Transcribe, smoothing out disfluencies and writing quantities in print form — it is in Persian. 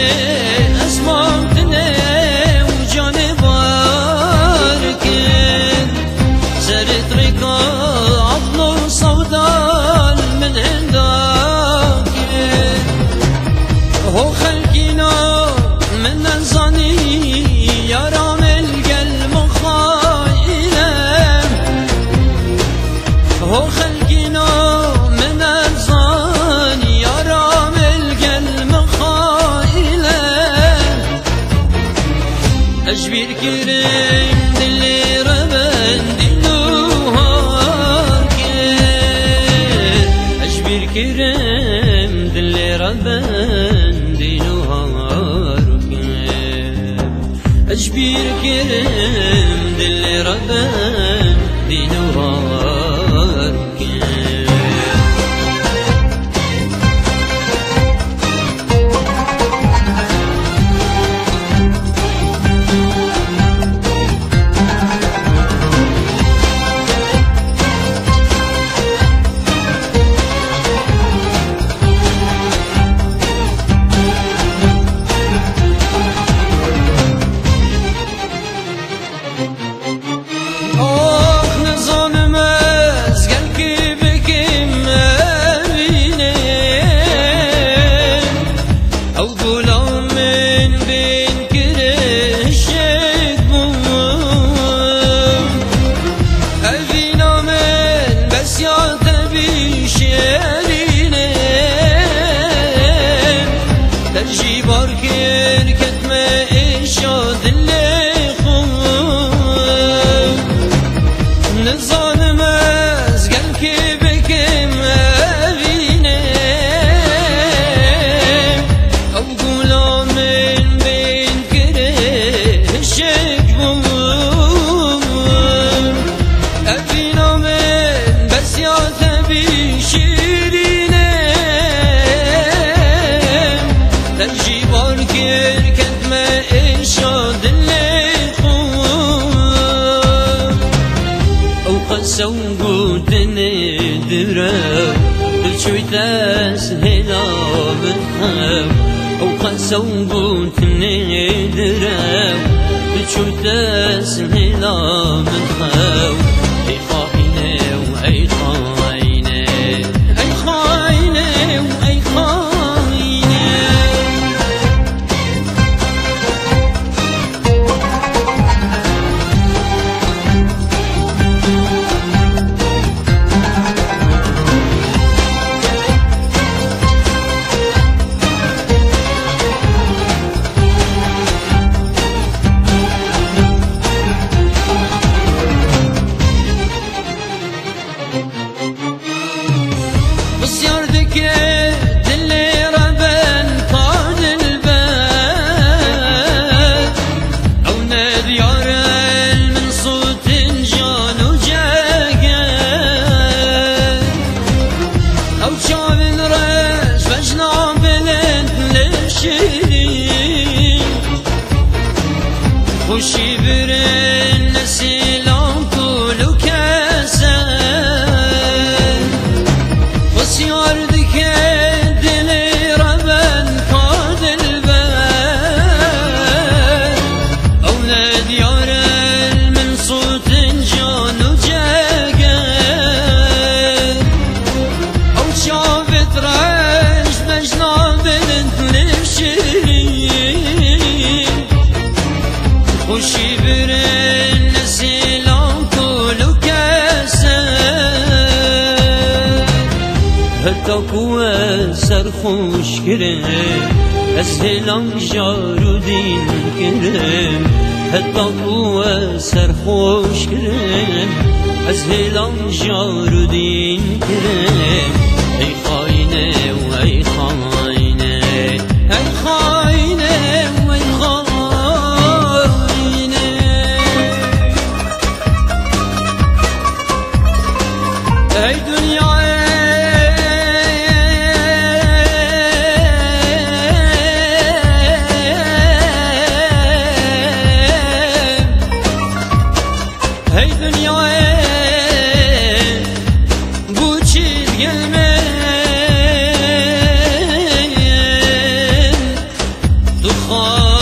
اسمعتني وجاني باركن سرت ركاب نور صودان من هنداك هو خلقنا من انزاني يا رام القلب خاينه هو خلقنا من انزاني يا رام القلب خاينه اجبر كريم دلي ربن دلوهاك اجبر كريم دلي ربن دلوهاك اجبر كريم دلي ربن دلوهاك سوقتني درا بشويتاس هلا بخاف أو سوقتني درا بشويتاس هلا بخاف أي خاينة وأي خاينة أي خاينة وأي خاينة خوشی برن نسیلان کلو کسن بسیار دکه دلی ربن کاد البن اولاد یارن من صوت جانو جگن او شافت رش مجنا بلند لفشرین خوشی برن نسیلان کلو کسن حتی کوه سرخوش کرن از هلان جارو دین کرن حتی کوه سرخوش کرن از هلان جارو دین کرن ای خاینه و ای خاینه ای خاینه و ای خاینه ای دنیا ای دنیا bu çizgilme دخان